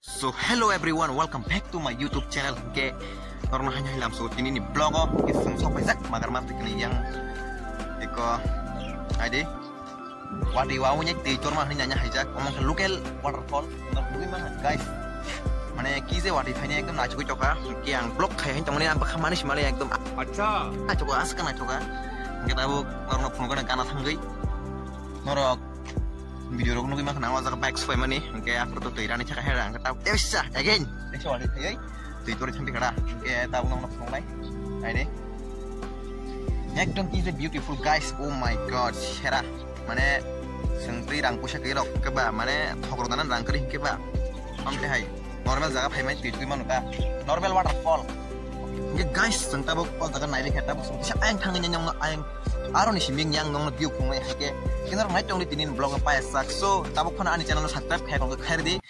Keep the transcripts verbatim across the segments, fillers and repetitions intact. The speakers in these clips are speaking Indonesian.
So hello everyone, welcome back to my YouTube channel. Oke, karena hanya hilang so ini nih blog oh, kisah sampai zak magar mati kini yang eko, ada, wadi wawunya di cormah ini nanya hijak, ngomong ke local waterfall, nggak mungkin banget guys. Mana kize wadi hanya ekdom naik cukup coba, yang blog kayak yang temennya nampak kemana sih malah ekdom, अच्छा, nah coba askan nah coba, kita bu karena pengguna kanan tanggai, norok. Video rok nunggu makan awal zakap back mana nih, kayak aku tuh tirani cakap heran, kata, eh bisa, again, next one, hey, tuh itu sampai kada, kayak tahu nong nong nong lain, ini, ekdom is a beautiful guys, oh my god, heran, mana, sentri rang pusat kerok, keba, mana, thokrodanan rang kerih keba, sampai hai, normal zakap hai mana, tuh itu mana ta, normal waterfall, ya guys, sentri bu, kalau zakap naik kita bu, siapa yang tangannya nyong yang Aro nih simbing yang nong view kumai hake, kita orang naik tinin blog apa ya sak, so tabuk kena ani channel subscribe kayak kalau kayak di,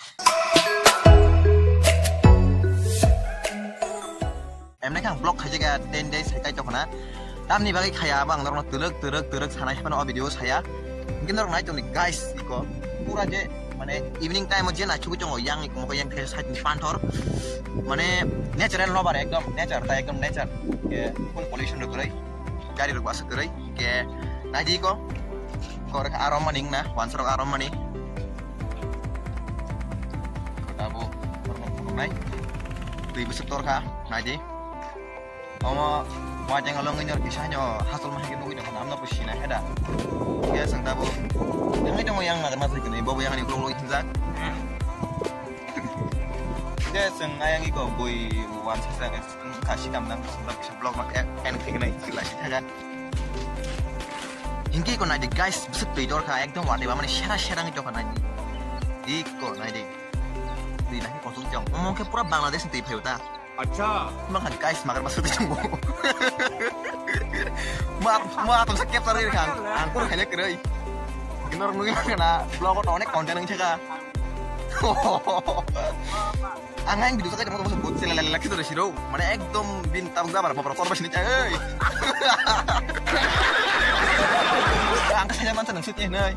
em naik kang blog aja kayak ten days kayak cok kena, tam nih bagi kayak abang orang teruk teruk teruk sana apa no video saya, mungkin orang naik nih guys, iko, pura aja, mana evening time aja nah cukup cong yang iko mau yang kayak saya di pantor, mana natural no bar ekdom nature, tak ekdom nature, kayak pun pollution udah berai. Cari rumah segerai, kayak naji kok, korek aroma ning nah, wanserok aroma nih. Kita bu, korek naik, beli besetor kah, naji. Kamu wajah ngalong nginyor kisahnya, hasil mah gitu gitu, kan amna pusina ada. Ya sangta bu, yang itu mau yang nggak termasuk gini, bawa yang ini belum lagi hinzak. Dia sengaja iko boy wanser saya kasih kamu nang sudah bisa blog mak en kena istilah sih kan. Hingga iko nanti guys bisa beli dor kayak ekdom wadi mana share share gitu kan nanti. Iko nanti, di nanti konsum jam. Ngomong ke pura Bangladesh nanti peuta. अच्छा, Makan guys makan masuk di jumbo. Maaf maaf tuh sakit tadi kan. Angkur hanya kerai. Kita orang nunggu kena blog atau nek konten yang cekak. Angan gitu saja mau masuk buat lelaki lelaki tuh siro, mana ekdom bintang gambar apa korban sini cai. Angkat saja mantan yang sutnya nih.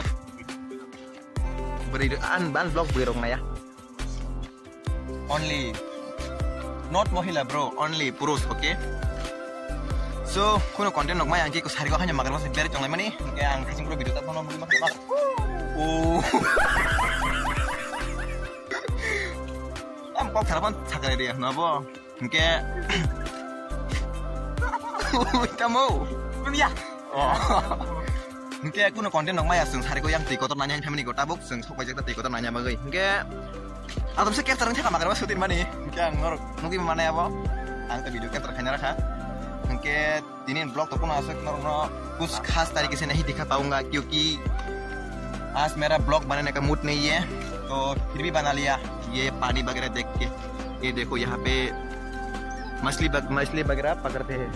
Beridaan ban blog berong ya. Only, not mohila bro, only purus, oke? Okay? So, kuno konten nok maya angki kus hari kau hanya makan masih beri cong lemani, kayak angkat sing pro video tak mau beli makan makan. Oh. 꼭 잘하면 작아야 돼요, 너보. 이게 kamu, ya. Oh, 이게 kuno konten dong maya seng hari goyang tiko tuh nanya yang iko tabuk seng sok aja tiko tuh nanya bagai. I게 atau sih capture nya kamar masukin mana? I게 ngor, nunggu mana ya bo? Angkat video capture kanyar kah? I게 ini blog tuh kuno asal ngor ngor kus khas tadi kesini hidi kata unga क्योंकि आज मेरा ब्लॉग बनाने का मूड नहीं है तो फिर भी बना लिया ये पानी वगैरह देख के ये देखो यहाँ पे मछली बग, मछली वगैरह पकड़ते हैं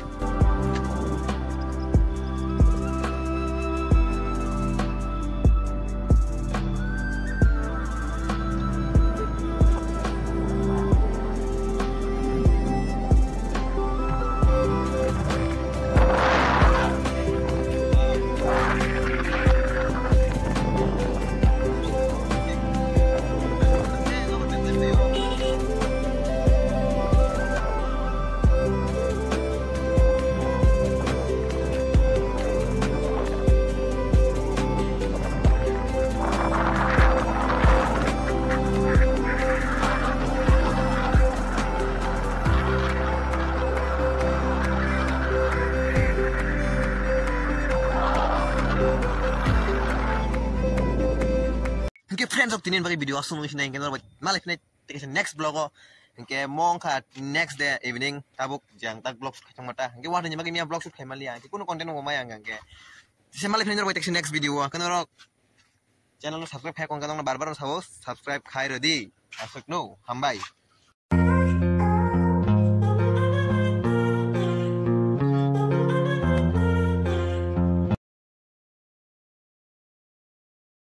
Oke friends, tinin bagi video asal nulis nih, kita malah ini tekan next blog oh, oke mong kat next day evening tabuk jang tak blog kacang mata, oke wah nanya bagi mia blog sudah malia, oke kuno konten mau mayang kan, oke saya malah ini buat tekan next video, kan orang channel lu subscribe kayak kong kadang barbar harus subscribe kai ready, masuk no, hambai.